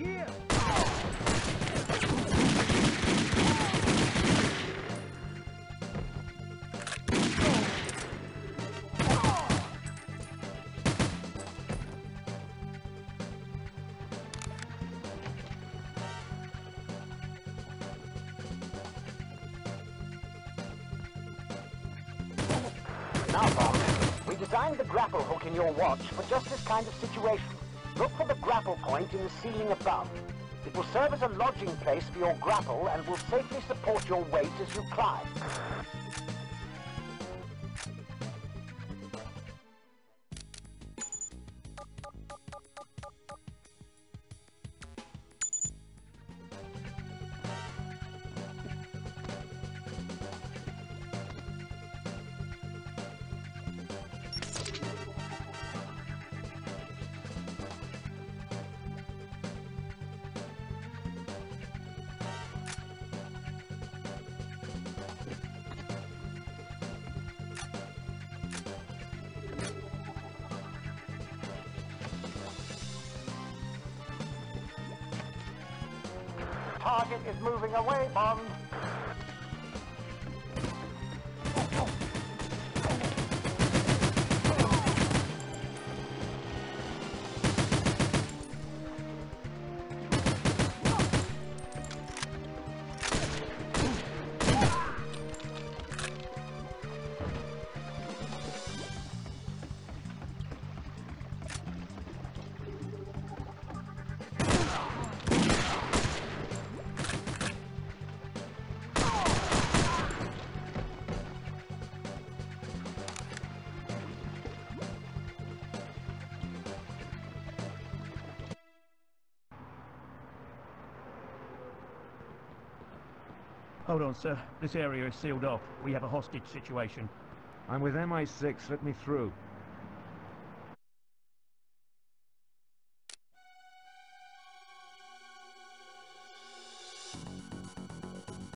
here! Now, Bob, we designed the grapple hook in your watch for just this kind of situation. Look for the grapple point in the ceiling above. It will serve as a lodging place for your grapple and will safely support your weight as you climb. Target is moving away, Bond. Hold on, sir. This area is sealed off. We have a hostage situation. I'm with MI6. Let me through.